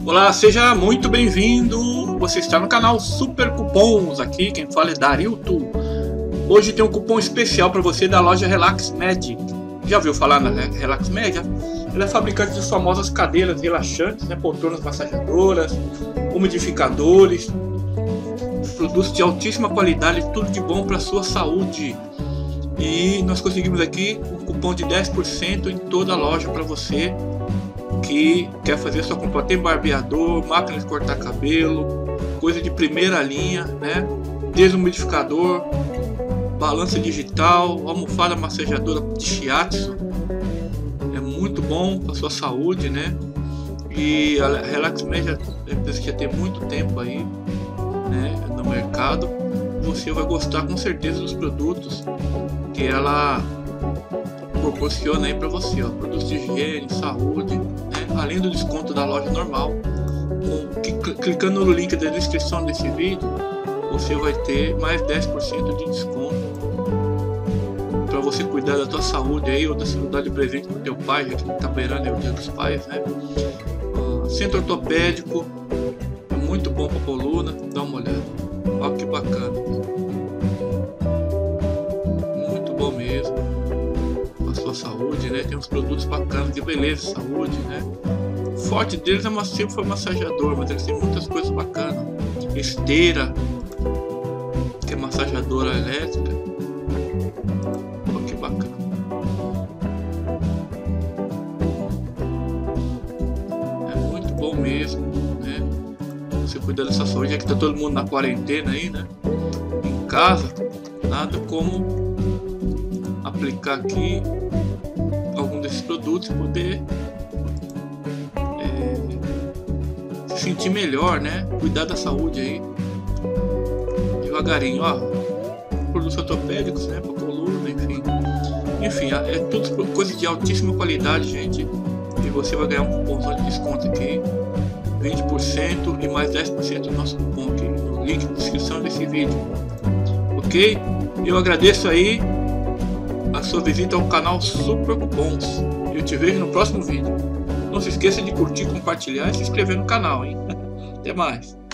Olá, seja muito bem-vindo. Você está no canal Super Cupons. Aqui quem fala é Darilton. Hoje tem um cupom especial para você da loja Relax Med. Já ouviu falar na Relax Med? Ela é fabricante das famosas cadeiras relaxantes, poltronas massageadoras, umidificadores, produtos de altíssima qualidade, tudo de bom para a sua saúde. E nós conseguimos aqui um cupom de 10% em toda a loja para você que quer fazer sua compra. Tem barbeador, máquina de cortar cabelo, coisa de primeira linha, desumidificador, balança digital, almofada massageadora de shiatsu. É muito bom para sua saúde, E a Relax Med é empresa que já tem muito tempo aí, no mercado. Você vai gostar com certeza dos produtos que ela proporciona aí para você, produtos de higiene, saúde, além do desconto da loja normal. Clicando no link da descrição desse vídeo, você vai ter mais 10% de desconto para você cuidar da tua saúde aí, ou da saúde de presente pro teu pai, já que tá beirando o Dia dos Pais, Centro ortopédico, é muito bom para coluna, dá uma olhada, olha que bacana, muito bom mesmo para sua saúde, tem uns produtos bacanas de beleza, saúde, O forte deles sempre foi massageador, mas eles têm muitas coisas bacanas, esteira, que é massageadora elétrica, olha que bacana. Bom mesmo, Você cuidar dessa saúde, já que tá todo mundo na quarentena aí, em casa, nada como aplicar aqui algum desses produtos e poder se sentir melhor, Cuidar da saúde aí, devagarinho, produtos ortopédicos, para coluna, enfim, é tudo coisa de altíssima qualidade, gente. E você vai ganhar um cupom de desconto aqui, 20% e mais 10% do nosso cupom aqui no link na descrição desse vídeo, ok? Eu agradeço aí a sua visita ao canal Super Cupons e eu te vejo no próximo vídeo. Não se esqueça de curtir, compartilhar e se inscrever no canal, hein? Até mais!